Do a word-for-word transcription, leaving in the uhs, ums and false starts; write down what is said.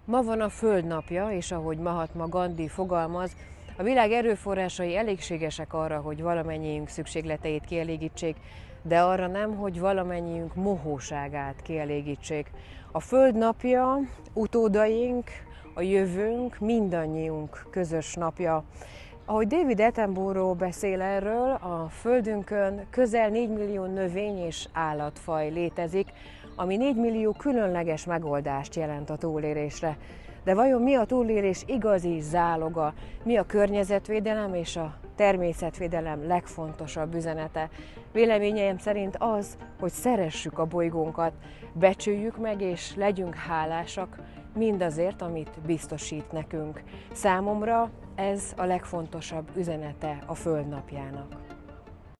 Ma van a Föld napja, és ahogy Mahatma Gandhi fogalmaz, a világ erőforrásai elégségesek arra, hogy valamennyiünk szükségleteit kielégítsék, de arra nem, hogy valamennyiünk mohóságát kielégítsék. A Föld napja, utódaink, a jövőnk, mindannyiunk közös napja. Ahogy David Attenborough beszél erről, a Földünkön közel négy millió növény és állatfaj létezik, ami négy millió különleges megoldást jelent a túlélésre. De vajon mi a túlélés igazi záloga? Mi a környezetvédelem és a természetvédelem legfontosabb üzenete? Véleményeim szerint az, hogy szeressük a bolygónkat, becsüljük meg és legyünk hálásak mindazért, amit biztosít nekünk. Számomra ez a legfontosabb üzenete a Föld napjának.